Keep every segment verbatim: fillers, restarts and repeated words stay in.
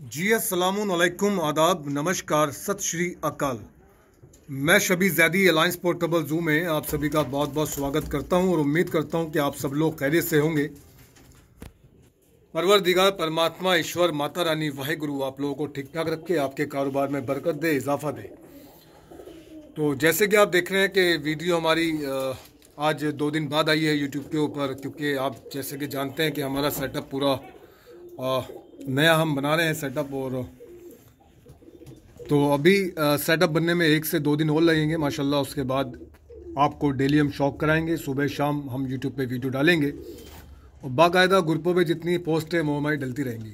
जी अस्सलामुअलैकुम, आदाब, नमस्कार, सत श्री अकाल। मैं शबी ज़ैदी अलायंस पोर्टेबल जू में आप सभी का बहुत बहुत स्वागत करता हूं और उम्मीद करता हूं कि आप सब लोग खैरियत से होंगे। परवरदिगार परमात्मा ईश्वर माता रानी वाहिगुरु आप लोगों को ठीक ठाक रखे, आपके कारोबार में बरकत दे, इजाफा दे। तो जैसे कि आप देख रहे हैं कि वीडियो हमारी आज दो दिन बाद आई है यूट्यूब के ऊपर, क्योंकि आप जैसे कि जानते हैं कि हमारा सेटअप पूरा आ, नया हम बना रहे हैं सेटअप। और तो अभी सेटअप बनने में एक से दो दिन और लगेंगे माशाल्लाह। उसके बाद आपको डेली हम शौक कराएंगे, सुबह शाम हम यूट्यूब पे वीडियो डालेंगे और बाकायदा ग्रुपों पे जितनी पोस्ट है वो हमारी डलती रहेंगी।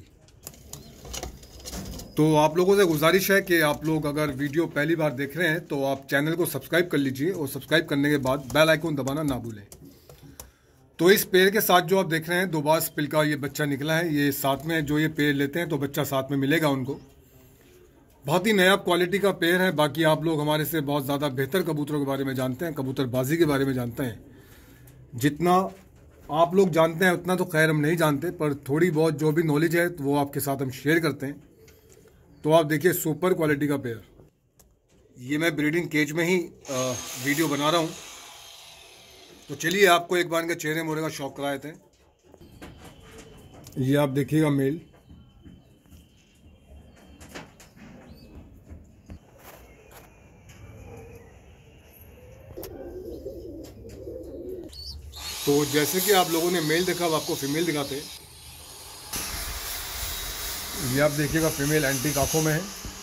तो आप लोगों से गुजारिश है कि आप लोग अगर वीडियो पहली बार देख रहे हैं तो आप चैनल को सब्सक्राइब कर लीजिए और सब्सक्राइब करने के बाद बेल आइकन दबाना ना भूलें। तो इस पेड़ के साथ जो आप देख रहे हैं दोबारा स्पिल का ये बच्चा निकला है, ये साथ में जो ये पेड़ लेते हैं तो बच्चा साथ में मिलेगा उनको। बहुत ही नया क्वालिटी का पेड़ है। बाकी आप लोग हमारे से बहुत ज़्यादा बेहतर कबूतरों के बारे में जानते हैं, कबूतरबाजी के बारे में जानते हैं। जितना आप लोग जानते हैं उतना तो खैर हम नहीं जानते, पर थोड़ी बहुत जो भी नॉलेज है तो वो आपके साथ हम शेयर करते हैं। तो आप देखिए सुपर क्वालिटी का पेड़, ये मैं ब्रीडिंग केज में ही आ, वीडियो बना रहा हूँ। तो चलिए आपको एक बार इनके चेहरे मोहरे का शौक करा देते हैं। ये आप देखिएगा मेल, तो जैसे कि आप लोगों ने मेल देखा, अब आपको फीमेल दिखाते हैं। ये आप देखिएगा फीमेल एंटीक आंखों में है।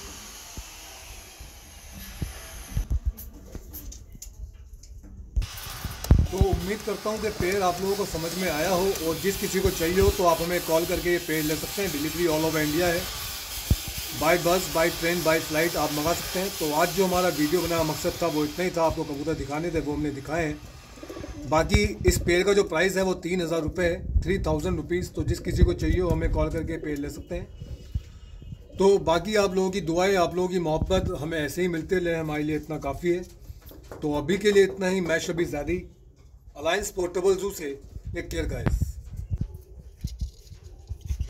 तो उम्मीद करता हूँ कि पेड़ आप लोगों को समझ में आया हो, और जिस किसी को चाहिए हो तो आप हमें कॉल करके ये पेड़ ले सकते हैं। डिलीवरी ऑल ओवर इंडिया है, by bus, by train, by flight आप मंगा सकते हैं। तो आज जो हमारा वीडियो बनाने का मकसद था वो इतना ही था, आपको कबूतर दिखाने थे, वो हमने दिखाए हैं। बाकी इस पेड़ का जो प्राइस है वो तीन हज़ार रुपये है, थ्री थाउजेंड रुपीज़। तो जिस किसी को चाहिए हो हमें कॉल करके पेड़ ले सकते हैं। तो बाकी आप लोगों की दुआएं, आप लोगों की मोहब्बत हमें ऐसे ही मिलते रहे, हमारे लिए इतना काफ़ी है। तो अभी के लिए इतना ही। मैं शबी ज़ैदी अलायंस पोर्टेबल जू से, टेक केयर गाइस।